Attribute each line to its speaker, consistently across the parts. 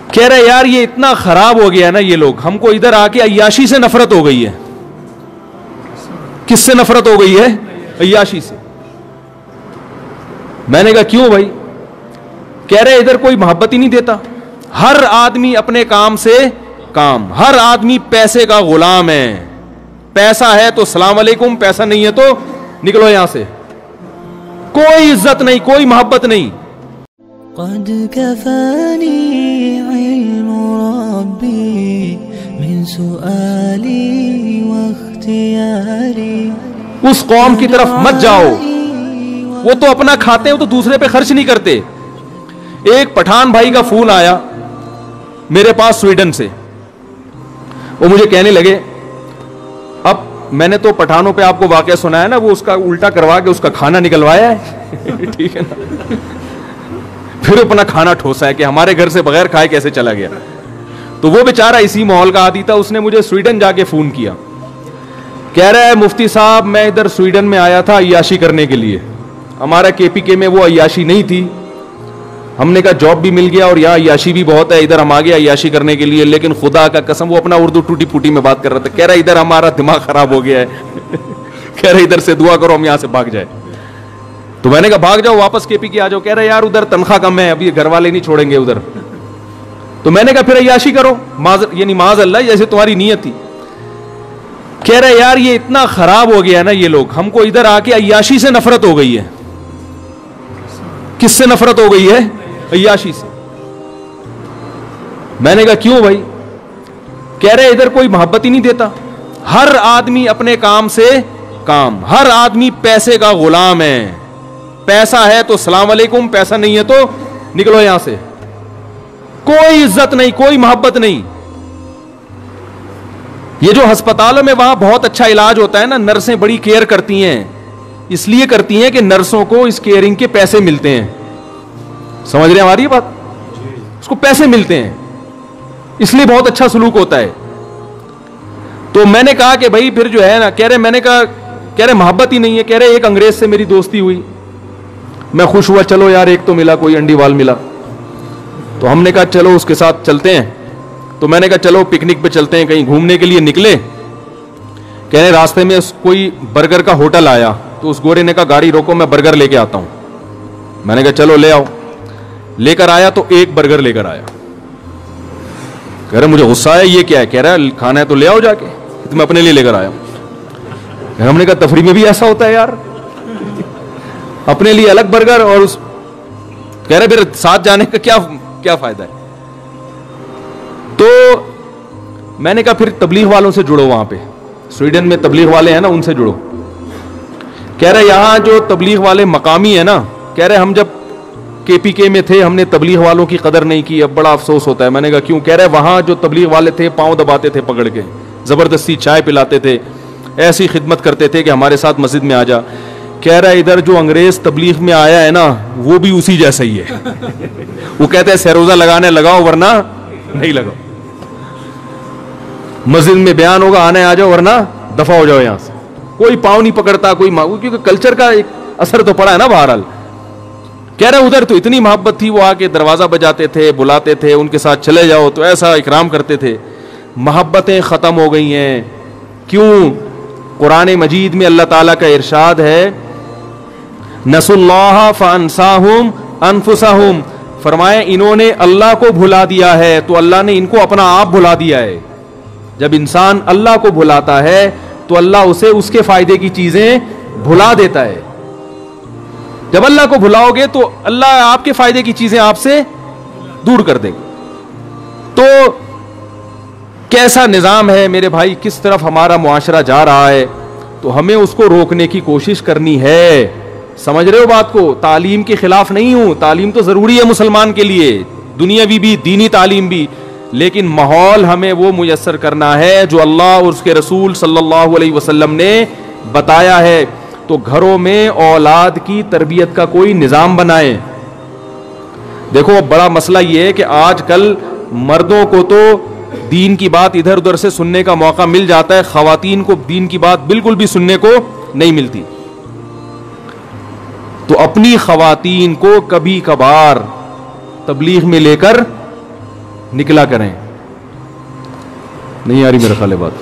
Speaker 1: کہہ رہے یار یہ اتنا خراب ہو گیا نا یہ لوگ, ہم کو ادھر آ کے عیاشی سے نفرت ہو گئی ہے. کس سے نفرت ہو گئی ہے؟ عیاشی سے. میں نے کہا کیوں بھائی؟ کہہ رہے ادھر کوئی محبت ہی نہیں دیتا, ہر آدمی اپنے کام سے کام, ہر آدمی پیسے کا غلام ہے. پیسہ ہے تو السلام علیکم, پیسہ نہیں ہے تو نکلو یہاں سے. کوئی عزت نہیں, کوئی محبت نہیں.
Speaker 2: قد كفاني علم ربي من سؤالي واختياري.
Speaker 1: اس قوم کی طرف مت جاؤ, وہ تو اپنا کھاتے ہیں, وہ تو دوسرے پہ خرچ نہیں کرتے. ایک پٹھان بھائی کا فون آیا میرے پاس سویڈن سے, وہ مجھے کہنے لگے, اب میں نے تو پٹھانوں پہ آپ کو واقعہ سنا ہے نا, وہ اس کا الٹا کروا کے اس کا کھانا نکلوایا ہے ٹھیک ہے نا, پھر اپنا کھانا ٹھوسا ہے کہ ہمارے گھر سے بغیر کھائے کیسے چلا گیا. تو وہ بیچارہ اسی ماحول کا عادی تھا, اس نے مجھے سویڈن جا کے فون کیا, کہہ رہا ہے مفتی صاحب میں ادھر سویڈن میں آیا تھا عیاشی کرنے کے لیے. ہمارا KPK میں وہ عیاشی نہیں تھی, ہم نے کہا جاب بھی مل گیا اور یہاں عیاشی بھی بہت ہے, ادھر ہم آ گیا عیاشی کرنے کے لیے. لیکن خدا کا قسم, وہ اپنا اردو ٹوٹی پھوٹی میں بات کر رہا تھا, کہہ رہا ادھر ہمارا دماغ خراب ہو گیا ہے کہہ رہا ادھر سے دعا کرو ہم یہاں سے بھاگ جائے. تو میں نے کہا بھاگ جاؤ واپس KPK آ جاؤ. کہہ رہا یار ادھر تنخواہ کم ہے, ابھی گھر والے نہیں چھوڑیں گے ادھر. تو میں نے کہا پھر عیاشی کرو, یعنی معاذ اللہ جیسے تمہاری نیت تھی. کہہ رہے یار یہ اتنا خراب ہو گیا نا یہ لوگ, ہم کو ادھر آ کے عیاشی سے نفرت ہو گئی ہے. کس سے نفرت ہو گئی ہے؟ عیاشی سے. میں نے کہا کیوں بھائی؟ کہہ رہے ادھر کوئی محبت ہی نہیں دیتا, ہر آدمی اپنے کام سے کام, ہر آدمی پیسے کا غلام ہے. پیسہ ہے تو السلام علیکم, پیسہ نہیں ہے تو نکلو یہاں سے. کوئی عزت نہیں, کوئی محبت نہیں. یہ جو ہسپتالوں میں وہاں بہت اچھا علاج ہوتا ہے نا, نرسیں بڑی کیئر کرتی ہیں, اس لیے کرتی ہیں کہ نرسوں کو اس کیئرنگ کے پیسے ملتے ہیں. سمجھ رہے ہیں ہماری بات؟ اس کو پیسے ملتے ہیں, اس لیے بہت اچھا سلوک ہوتا ہے. تو میں نے کہا کہ بھائی پھر جو ہے نا, کہہ رہے میں نے کہا, کہہ رہے محبت ہی نہیں ہے. کہہ رہے ایک انگریز سے میری دوستی ہوئی, میں خوش ہوا, چلو یار ایک تو ملا, کوئی انڈی وال ملا. تو ہم نے کہا چلو اس کے ساتھ چلتے ہیں. تو میں نے کہا چلو پکنک پہ چلتے ہیں, کہیں گھومنے کے لیے نکلے. کہہ رہے راستے میں کوئی برگر کا ہوٹل آیا, تو اس گورے نے کہا گاڑی روکو میں برگر لے کے آتا ہوں. میں نے کہا چلو لے آؤ. لے کر آیا تو ایک برگر لے کر آیا. کہہ رہے مجھے غصہ آیا, یہ کیا ہے؟ کہہ رہا ہے کھانا ہے تو لے آؤ جا کے, میں اپنے لیے لے کر آیا. ہم نے کہا تفریح میں بھی ایسا ہوتا ہے یار, اپنے لیے الگ برگر اور اس. کہہ رہے پھر ساتھ جانے کا کیا فائدہ ہے؟ تو میں نے کہا پھر تبلیغ والوں سے جڑو, وہاں پہ سویڈن میں تبلیغ والے ہیں نا, ان سے جڑو. کہہ رہے یہاں جو تبلیغ والے مقامی ہیں نا, کہہ رہے ہم جب KPK میں تھے ہم نے تبلیغ والوں کی قدر نہیں کی, اب بڑا افسوس ہوتا ہے. میں نے کہا کیوں؟ کہہ رہے وہاں جو تبلیغ والے تھے پاؤں دباتے تھے پکڑ کے, زبردستی چائے پلاتے تھے, ایسی خدمت کرتے تھے کہ ہمارے ساتھ مسجد میں آ جا. کہہ رہا ہے ادھر جو انگریز تبلیغ میں آیا ہے نا وہ بھی اسی جیسا ہی ہے. وہ کہتے ہیں سیروزہ لگانے لگاؤ ورنہ نہیں لگاؤ, مسجد میں بیان ہوگا آنے آ جاؤ ورنہ دفع ہو جاؤ یہاں سے. کوئی پاؤں نہیں پکڑتا, کوئی کیونکہ کلچر کا ایک اثر تو پڑا ہے نا بہرحال. کہہ رہے ادھر تو اتنی محبت تھی, وہ آ کے دروازہ بجاتے تھے, بلاتے تھے, ان کے ساتھ چلے جاؤ تو ایسا اکرام کرتے تھے. محبتیں ختم ہو گئی ہیں. کیوں؟ قرآن مجید میں اللہ تعالیٰ کا ارشاد ہے نسوا اللہ فانساہم انفسہم, فرمایا انہوں نے اللہ کو بھلا دیا ہے تو اللہ نے ان کو اپنا آپ بھلا دیا ہے. جب انسان اللہ کو بھلاتا ہے تو اللہ اسے اس کے فائدے کی چیزیں بھلا دیتا ہے. جب اللہ کو بھلاؤ گے تو اللہ آپ کے فائدے کی چیزیں آپ سے دور کر دے گا. تو کیسا نظام ہے میرے بھائی, کس طرف ہمارا معاشرہ جا رہا ہے, تو ہمیں اس کو روکنے کی کوشش کرنی ہے. سمجھ رہے ہو بات کو؟ تعلیم کے خلاف نہیں ہوں, تعلیم تو ضروری ہے مسلمان کے لیے, دنیاوی بھی دینی تعلیم بھی, لیکن ماحول ہمیں وہ میسر کرنا ہے جو اللہ اور اس کے رسول صلی اللہ علیہ وسلم نے بتایا ہے. تو گھروں میں اولاد کی تربیت کا کوئی نظام بنائیں. دیکھو بڑا مسئلہ یہ ہے کہ آج کل مردوں کو تو دین کی بات ادھر ادھر سے سننے کا موقع مل جاتا ہے, خواتین کو دین کی بات بالکل بھی سننے کو نہیں ملتی. تو اپنی خواتین کو کبھی کبھار تبلیغ میں لے کر نکلا کریں. نہیں آ رہی میرا خیال ہے بات.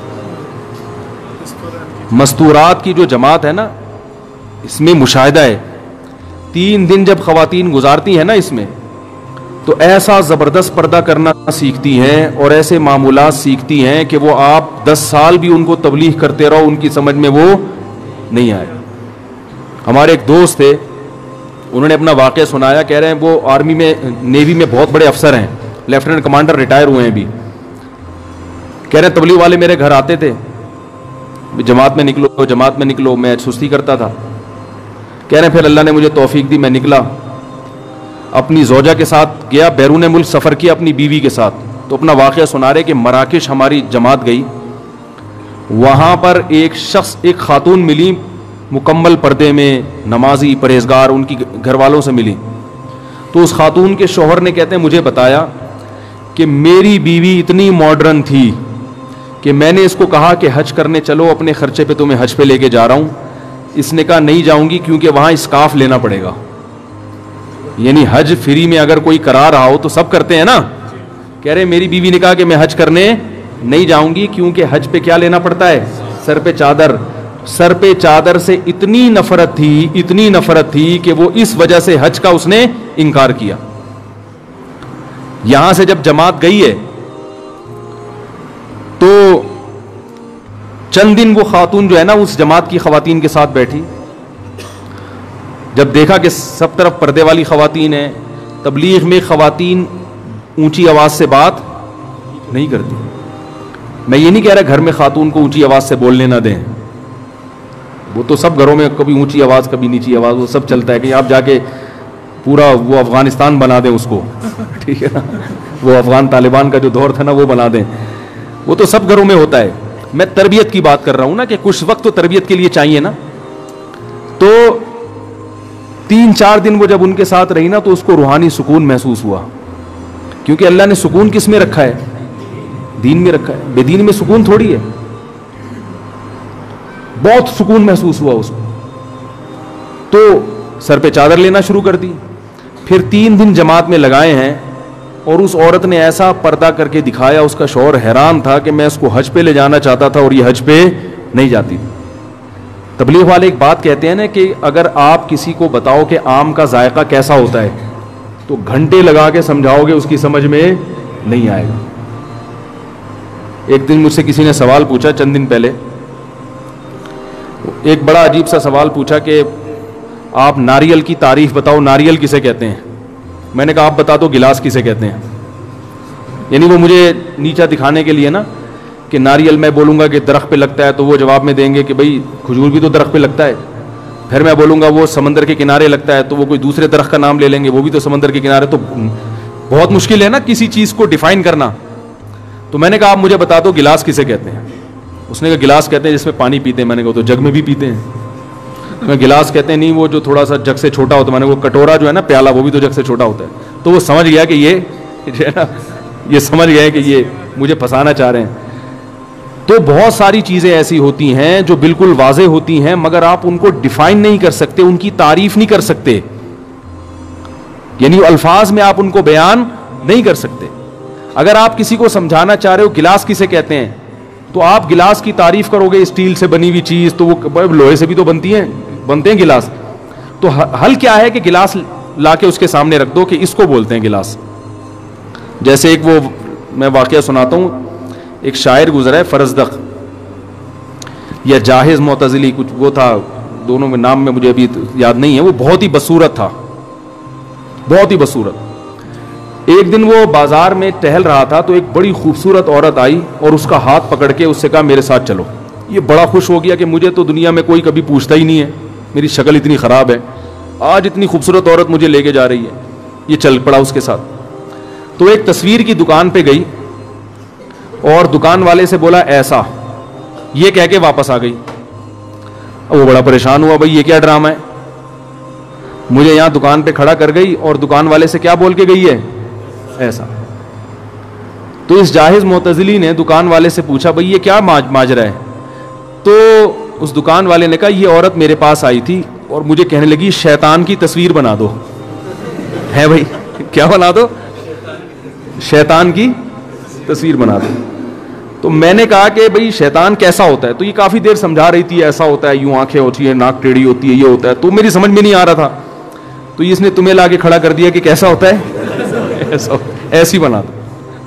Speaker 1: مستورات کی جو جماعت ہے نا, اس میں مشاہدہ ہے 3 دن جب خواتین گزارتی ہیں نا اس میں, تو ایسا زبردست پردہ کرنا سیکھتی ہیں اور ایسے معمولات سیکھتی ہیں کہ وہ آپ 10 سال بھی ان کو تبلیغ کرتے رہو ان کی سمجھ میں وہ نہیں آئے. ہمارے ایک دوست تھے, انہوں نے اپنا واقعہ سنایا, کہہ رہے ہیں وہ آرمی میں, نیوی میں بہت بڑے افسر ہیں, لیفٹیننٹ کمانڈر, ریٹائر ہوئے ہیں ابھی. کہہ رہے ہیں تبلیغ والے میرے گھر آتے تھے, جماعت میں نکلو جماعت میں نکلو, میں سستی کرتا تھا. کہہ رہے ہیں پھر اللہ نے مجھے توفیق دی, میں نکلا, اپنی زوجہ کے ساتھ گیا, بیرون ملک سفر کیا اپنی بیوی کے ساتھ. تو اپنا واقعہ سنا رہے کہ مراکش ہماری جماعت گئی, وہاں پر ایک شخص, ایک خاتون ملی مکمل پردے میں, نمازی, پرہیزگار, ان کی گھر والوں سے ملی. تو اس خاتون کے شوہر نے, کہتے ہیں, مجھے بتایا کہ میری بیوی اتنی ماڈرن تھی کہ میں نے اس کو کہا کہ حج کرنے چلو, اپنے خرچے پہ تمہیں حج پہ لے کے جا رہا ہوں. اس نے کہا نہیں جاؤں گی کیونکہ وہاں اسکارف لینا پڑے گا. یعنی حج فری میں اگر کوئی کرا رہا ہو تو سب کرتے ہیں نا. کہہ رہے میری بیوی نے کہا کہ میں حج کرنے نہیں جاؤں گی کیونکہ حج پہ کیا لینا پڑتا ہے, سر پہ چادر. سر پہ چادر سے اتنی نفرت تھی کہ وہ اس وجہ سے حج کا اس نے انکار کیا. یہاں سے جب جماعت گئی ہے تو چند دن وہ خاتون جو ہے نا اس جماعت کی خواتین کے ساتھ بیٹھی. جب دیکھا کہ سب طرف پردے والی خواتین ہیں, تبلیغ میں خواتین اونچی آواز سے بات نہیں کرتی. میں یہ نہیں کہہ رہا گھر میں خاتون کو اونچی آواز سے بولنے نہ دیں, وہ تو سب گھروں میں کبھی اونچی آواز کبھی نیچی آواز, وہ سب چلتا ہے. کہ آپ جا کے پورا وہ افغانستان بنا دیں اس کو, ٹھیک ہے نا, وہ افغان طالبان کا جو دور تھا نا وہ بنا دیں, وہ تو سب گھروں میں ہوتا ہے. میں تربیت کی بات کر رہا ہوں نا, کہ کچھ وقت تو تربیت کے لیے چاہیے نا. تو 3-4 دن وہ جب ان کے ساتھ رہی نا تو اس کو روحانی سکون محسوس ہوا, کیونکہ اللہ نے سکون کس میں رکھا ہے, دین میں رکھا ہے. بے دین میں سکون تھوڑی ہے. بہت سکون محسوس ہوا اس کو, تو سر پہ چادر لینا شروع کر دی. پھر 3 دن جماعت میں لگائے ہیں اور اس عورت نے ایسا پردہ کر کے دکھایا, اس کا شوہر حیران تھا کہ میں اس کو حج پہ لے جانا چاہتا تھا اور یہ حج پہ نہیں جاتی. تبلیغ والے ایک بات کہتے ہیں نا کہ اگر آپ کسی کو بتاؤ کہ آم کا ذائقہ کیسا ہوتا ہے تو گھنٹے لگا کے سمجھاؤ گے اس کی سمجھ میں نہیں آئے گا. ایک دن مجھ سے کسی نے سوال پوچھا, چند دن پہلے ایک بڑا عجیب سا سوال پوچھا کہ آپ ناریل کی تعریف بتاؤ, ناریل کسے کہتے ہیں. میں نے کہا آپ بتا دو گلاس کسے کہتے ہیں. یعنی وہ مجھے نیچا دکھانے کے لیے نا کہ ناریل میں بولوں گا کہ درخت پہ لگتا ہے تو وہ جواب میں دیں گے کہ بھئی کھجور بھی تو درخت پہ لگتا ہے. پھر میں بولوں گا وہ سمندر کے کنارے لگتا ہے تو وہ کوئی دوسرے درخت کا نام لے لیں گے, وہ بھی تو سمندر کے کنارے. تو بہت مشکل ہے نا کسی چیز کو ڈیفائن کرنا. تو میں نے کہا آپ مجھے بتا دو گلاس کسے کہتے ہیں. اس نے کہا گلاس کہتے ہیں جس میں پانی پیتے ہیں. میں نے کہا تو جگ میں بھی پیتے ہیں. میں گلاس کہتے ہیں نہیں وہ جو تھوڑا سا جگ سے چھوٹا ہوتا ہے. میں نے وہ کٹورا جو ہے نا پیالہ وہ بھی تو جگ سے چھوٹا ہوتا ہے. تو وہ سمجھ گیا کہ یہ جو ہے نا یہ سمجھ گئے کہ یہ مجھے پھنسانا چاہ رہے ہیں. تو بہت ساری چیزیں ایسی ہوتی ہیں جو بالکل واضح ہوتی ہیں مگر آپ ان کو ڈیفائن نہیں کر سکتے, ان کی تعریف نہیں کر سکتے, یعنی الفاظ میں آپ ان کو بیان نہیں کر سکتے. اگر آپ کسی کو سمجھانا چاہ رہے ہو گلاس کسے کہتے ہیں تو آپ گلاس کی تعریف کرو گے اسٹیل سے بنی ہوئی چیز, تو وہ لوہے سے بھی تو بنتے ہیں گلاس. تو حل کیا ہے کہ گلاس لا کے اس کے سامنے رکھ دو کہ اس کو بولتے ہیں گلاس. جیسے ایک وہ میں واقعہ سناتا ہوں, ایک شاعر گزرا ہے فرزدق یا جاہز معتزلی کچھ وہ تھا, دونوں میں نام میں مجھے ابھی یاد نہیں ہے. وہ بہت ہی بصورت تھا, بہت ہی بصورت. ایک دن وہ بازار میں ٹہل رہا تھا تو ایک بڑی خوبصورت عورت آئی اور اس کا ہاتھ پکڑ کے اس سے کہا میرے ساتھ چلو. یہ بڑا خوش ہو گیا کہ مجھے تو دنیا میں کوئی کبھی پوچھتا ہی نہیں ہے, میری شکل اتنی خراب ہے, آج اتنی خوبصورت عورت مجھے لے کے جا رہی ہے. یہ چل پڑا اس کے ساتھ. تو ایک تصویر کی دکان پہ گئی اور دکان والے سے بولا ایسا, یہ کہہ کے واپس آ گئی. وہ بڑا پریشان ہوا, بھائی یہ کیا ڈرامہ ہے, مجھے یہاں دکان پہ کھڑا کر گئی اور دکان والے سے کیا بول کے گئی ہے ایسا. تو اس جاہز معتزلی نے دکان والے سے پوچھا بھائی یہ کیا ماجرا ہے. تو اس دکان والے نے کہا یہ عورت میرے پاس آئی تھی اور مجھے کہنے لگی شیطان کی تصویر بنا دو. ہے بھائی کیا بنا دو, شیطان کی تصویر بنا دو. تو میں نے کہا کہ بھئی شیطان کیسا ہوتا ہے, تو یہ کافی دیر سمجھا رہی تھی ایسا ہوتا ہے, یوں آنکھیں ہوتی ہیں, ناک ٹیڑھی ہوتی ہے, یہ ہوتا ہے. تو میری سمجھ میں نہیں آ رہا تھا, تو اس نے تمہیں لا کے کھڑا کر دیا کہ کیسا ہوتا ہے, ایسی بنا دو.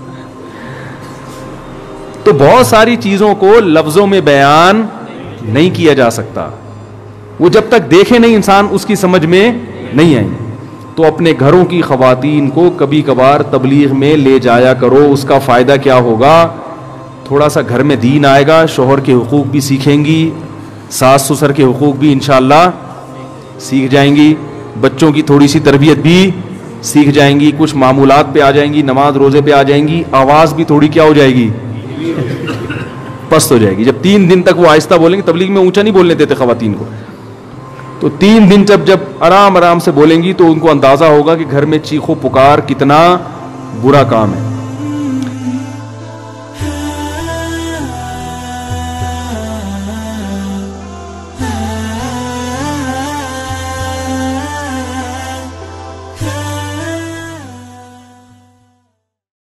Speaker 1: تو بہت ساری چیزوں کو لفظوں میں بیان نہیں کیا جا سکتا, وہ جب تک دیکھے نہیں انسان اس کی سمجھ میں نہیں آئیں. تو اپنے گھروں کی خواتین کو کبھی کبھار تبلیغ میں لے جایا کرو. اس کا فائدہ کیا ہوگا, تھوڑا سا گھر میں دین آئے گا, شوہر کے حقوق بھی سیکھیں گی, ساس سسر کے حقوق بھی انشاءاللہ سیکھ جائیں گی, بچوں کی تھوڑی سی تربیت بھی سیکھ جائیں گی, کچھ معمولات پہ آ جائیں گی, نماز روزے پہ آ جائیں گی, آواز بھی تھوڑی کیا ہو جائے گی, پست ہو جائے گی. جب 3 دن تک وہ آہستہ بولیں گے, تبلیغ میں اونچا نہیں بولنے دیتے خواتین کو, تو 3 دن جب آرام سے بولیں گی تو ان کو اندازہ ہوگا کہ گھر میں چیخو پکار کتنا برا کام ہے.